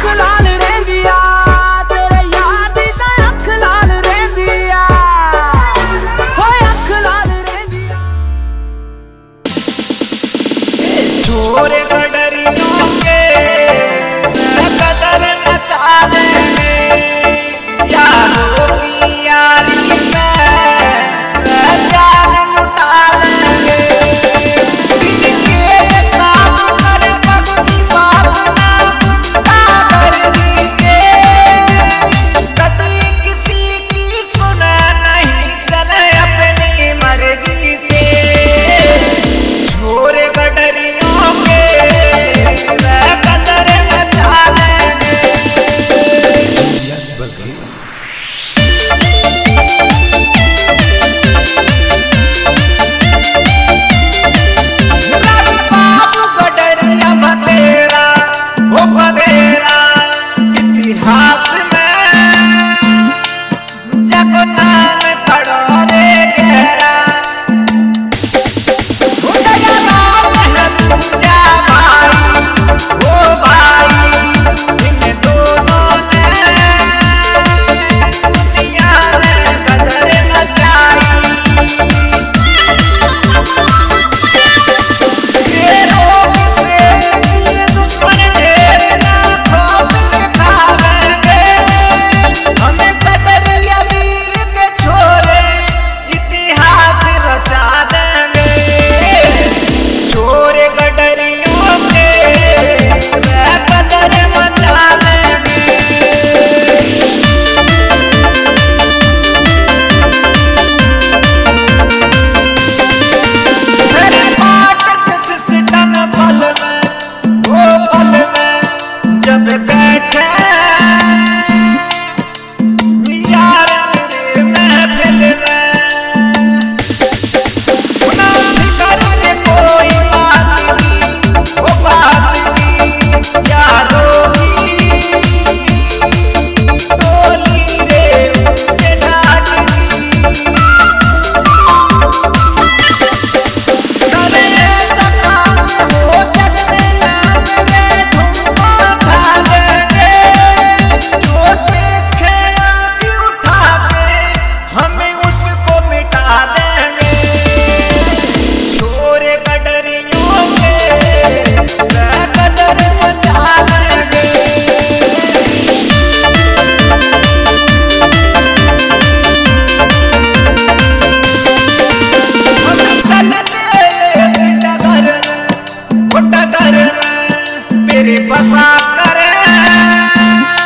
लाल रेंदिया तेरे यार दी तां अख लाल रेंदिया होए अख लाल रेंदिया। छोरे गडरियों के कदर मचा देंगे यारों की यारी में जान लुटा देंगे। इनके साथ कर पगड़ी बात ना गुंडा कर देंगे कभी किसी की सुना नहीं चले अपनी मर्जी से। छोरे गडरियों के कदर मचा देंगे। इतिहास में जब नाम पढ़ो रे गहरा नाम है दूजा भाई ओ भाई इन दोनों ने दुनिया में कदर मचाई। जब बैठे यार मेरे महफिल में ना फिकर रे कोई बात की वो बात की यारों की टोली रे ऊंचे ढाट की करे ऐसा काम हो जग में नाम रे हमें उसको मिटा देंगे। छोरे गडरियों के कदर मचा देंगे। हम चलते डगर मेरे बसा करे